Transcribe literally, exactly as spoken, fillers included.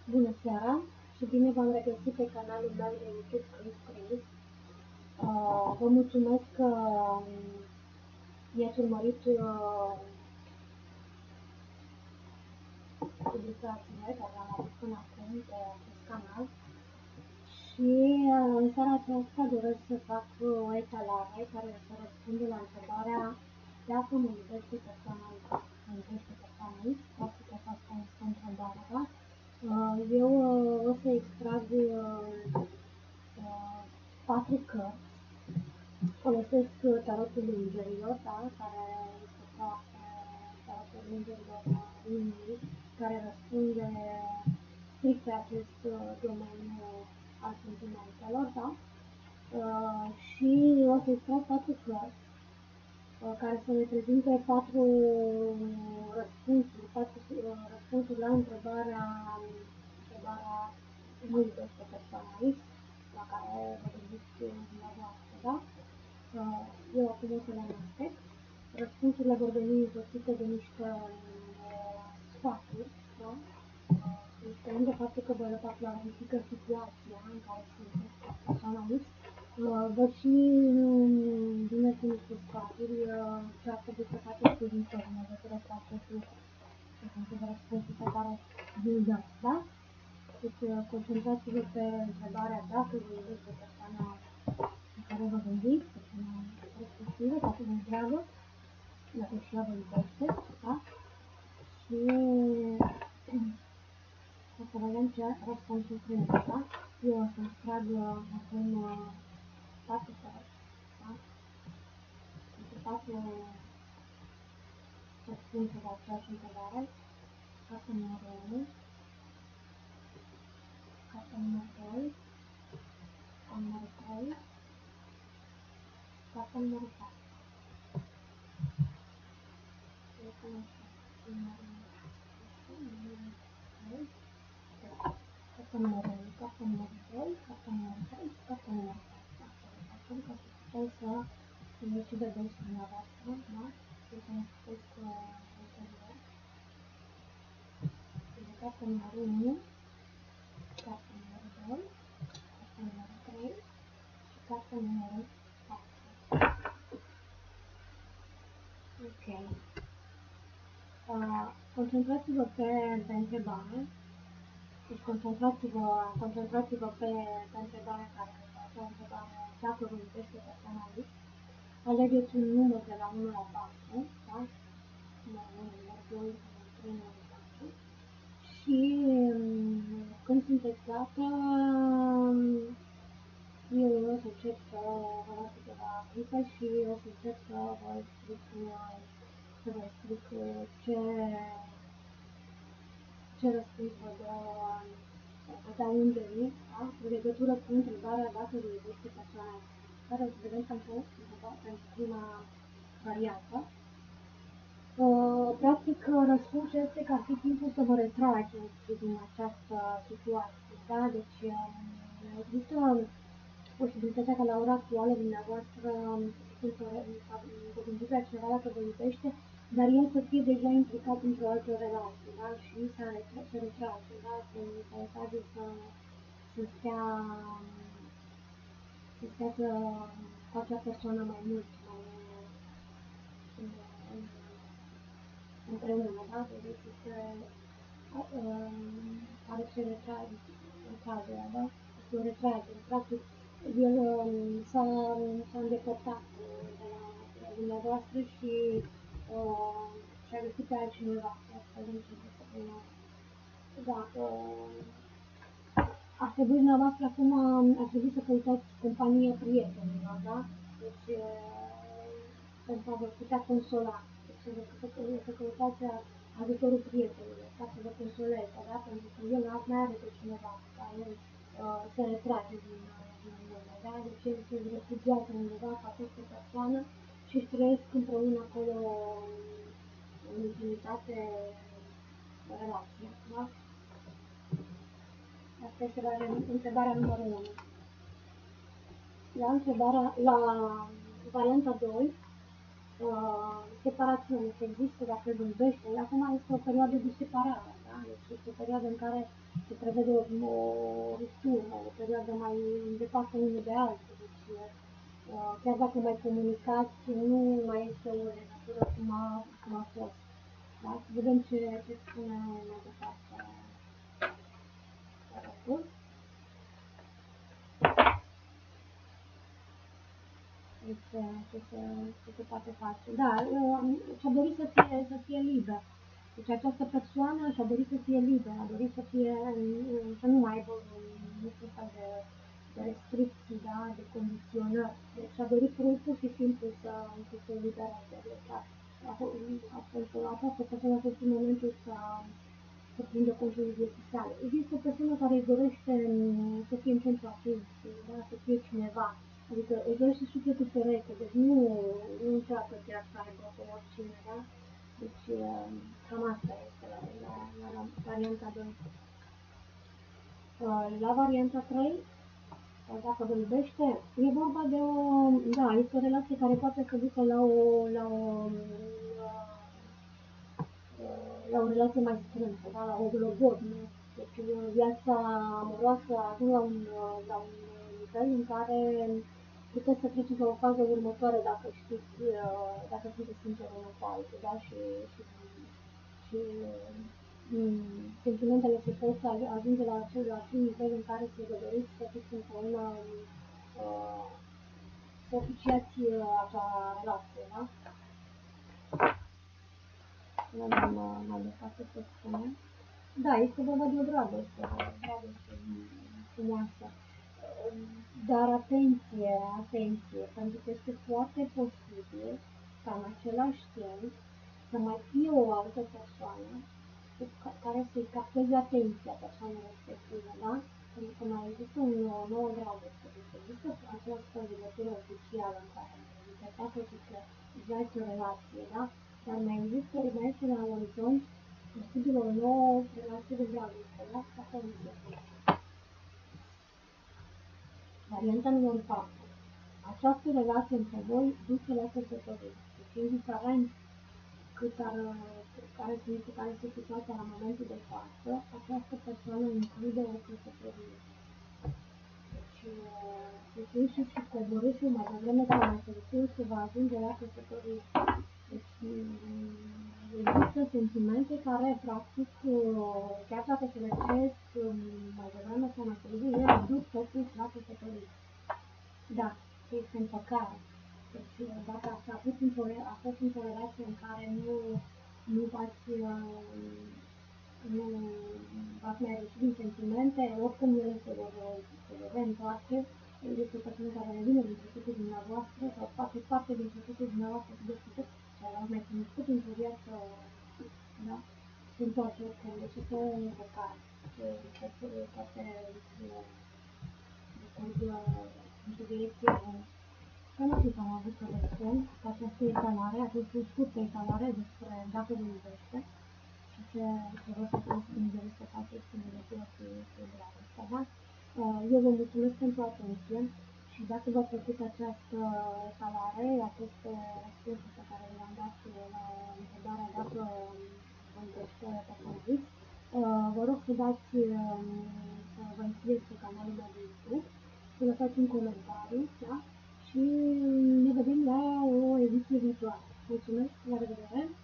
Bună seara și bine v-am regăsit pe canalul meu de YouTube Chris Chris. Uh, vă mulțumesc că um, i-ați urmărit uh, publicațiile care am avut până acum pe acest canal și uh, în seara aceasta doresc să fac o etalare care să răspunde la întrebarea dacă mă iubește persoana mă iubește persoana X, practic asta este întrebarea, da? Eu uh, o să extrag uh, uh, patru cărți. Folosesc tarotul îngerilor, da? Care este foarte tarotul îngerilor inimii, care răspunde strict pe acest uh, domeniu al sentimentelor, da? Uh, și o să extrag patru cărți uh, care să reprezinte patru răspunsuri, patru uh, răspunsuri la întrebarea întrebarea nu iubește persoana X, la care vă gândiți dumneavoastră, da? Eu acum o să le amestec. Răspunsurile vor veni însoțite de niște uh, sfaturi, da? Este lângă faptul că vă clarifică situația în care sunteți persoana X, vă și vine cu niște sfaturi ce ar trebui să faceți cu viitor în legătură cu acest lucru. Sunt răspunsuri pe care vi-l dați, da? Deci concentrați-vă pe întrebarea dacă vă iubește persoana pe care vă gândiți, persoana respectivă, dacă vă dragă, dacă și ea vă iubește, da? Și o să vedem ce răspunsul prinde, da? Eu o să-mi trag acum patru cărți, da? Pentru patru răspunsuri la aceeași întrebare. Cartea numărul unu, cartea numărul doi, cartea numărul trei, cartea numărul patru. Cartea numărul unu, cartea numărul doi, cartea numărul trei și cartea numărul patru. Facem ca să putem să ne și vedeți dumneavoastră, da? Și să ne puteți ulterior. Deci cartea numărul unu, cartea numărul doi, cartea numărul trei și cartea numărul patru. Ok. Uh, concentrați-vă pe, pe întrebare. Deci concentrați-vă, concentrați-vă pe, pe întrebarea care este o întrebare dacă vă iubește persoana X. Alegeți un număr de la unu la patru, da? Numărul unu, numărul doi, numărul trei, numărul patru. Și când sunteți gata, eu o să încep să vă las câteva clipe și o să încep să vă explic, să vă explic ce, ce răspuns vă dă, vă dau îngerii, da? În legătură cu întrebarea dacă vă iubește persoana X. Care o să vedem pentru, pentru prima variantă. Uh, practic, răspunsul este că ar fi timpul să vă retrageți din această situație, da? Deci, uh, există posibilitatea ca la ora actuală dumneavoastră să vă gândiți la cineva dacă vă iubește, dar el să fie deja implicat într-o altă relație, da? Și să se retrage, da? Să se retrage să, să stea, să stea să, cu acea persoană mai mult, mai împreună, da? Deci este, are ce retrage, retragerea, da? Este o retragere, practic, el s-a, s-a îndepărtat de la dumneavoastră și uh, și-a găsit pe altcineva, astfel încât da, uh, ar trebui dumneavoastră acum, ar trebui să căutați compania prietenilor, da? Deci, uh, pentru a vă putea consola, deci să, să, să căutați ajutorul prietenilor, ca să vă consoleze, da? Pentru că el mai are pe cineva, da? El uh, se retrage din lume, da? Deci el se refugiază undeva cu această persoană și își trăiesc împreună acolo în intimitate de relație, da? Asta este la întrebarea numărul unu. La întrebarea, la varianta doi, uh, separațiune, se există dacă îl iubește, acum este o perioadă de separare, da? da? Deci este o perioadă în care se prevede o, o ruptură, o perioadă mai îndeparte unul de altul. Deci, uh, chiar dacă mai comunicați, nu mai este o legătură cum a, cum a fost. Da? Să vedem ce, ce spune mai departe. Deci, ce se, ce se poate face. Da, și-a dorit să fie, să fie liber. Deci această persoană și-a dorit să fie liberă, a dorit să fie, să nu mai aibă niciun fel de, de restricții, da, de condiționări. Deci a dorit pur și simplu să, să se elibereze. Deci a, a, a, a, această persoană a fost în momentul să, să prindă controlul vieții sale. Există o persoană care își dorește să fie în centru atenției, da, să fie cineva. Adică își dorește sufletul pereche, deci nu, nu încearcă chiar să aibă cu oricine, da? Deci cam asta este la, la, la, la varianta doi. La varianta trei, dacă vă iubește, e vorba de o, da, este o relație care poate să ducă la o, la o, la o relație mai strânsă, da? La o logodnie. Deci viața amoroasă a ajuns la un, la un nivel în care puteți să treceți la o fază următoare dacă știți, dacă sunteți sinceri unul cu altul, da? Și, și, și mm, sentimentele se pot ajunge la acel, la acel nivel în care se vă doriți să fiți împreună, uh, să oficiați acea relație, da? Nu am mai departe să spunem. Da, este vorba de o dragoste, o dragoste frumoasă. Dar atenție, atenție, pentru că este foarte posibil ca în același timp să mai fie o altă persoană care să-i capteze atenția persoanei respective, da? Pentru că mai există o nouă dragoste, deci există această legătură oficială în care libertatea zice, există o relație, da? Dar mai există, mai este la orizont, posibil o nouă relație de dragoste, da? Atenție. Varianta numărul patru. Această relație între voi duce la căsătorie. Deci, indiferent cât ar, care sunt, care este situația la momentul de față, această persoană include o căsătorie. Deci, deci și și coborâșul mai devreme sau mai târziu se va ajunge la căsătorie. Deci, există sentimente care, practic, chiar dacă se răcesc mai devreme sau mai târziu, ele duc totuși la căsătorie. Da, este împăcare. Deci, dacă ați avut într-o, a fost într-o relație în care nu, nu v-ați, nu v-ați mai reșit din sentimente, oricum ele se vor, se vor reîntoarce, este o persoană care revine din trecutul dumneavoastră sau face parte din trecutul dumneavoastră și de trecut, sau l-ați mai cunoscut într-o viață, da? Se întoarce oricum, deci este o împăcare. Poate într-o direcție bună. Cam atât am avut să vă spun cu această etalare, această scurtă etalare despre dacă vă iubește și ce, ce vă puteți îndori să faceți în legătură cu dragostea, da? Eu vă mulțumesc pentru atenție și dacă v-a plăcut această etalare, aceste răspunsuri pe care le-am dat la întrebarea dacă vă iubește persoana X, vă rog să dați, să vă înscrieți pe canalul meu de YouTube, să lăsați un comentariu, da? Și ne vedem la o ediție viitoare. Mulțumesc, la revedere!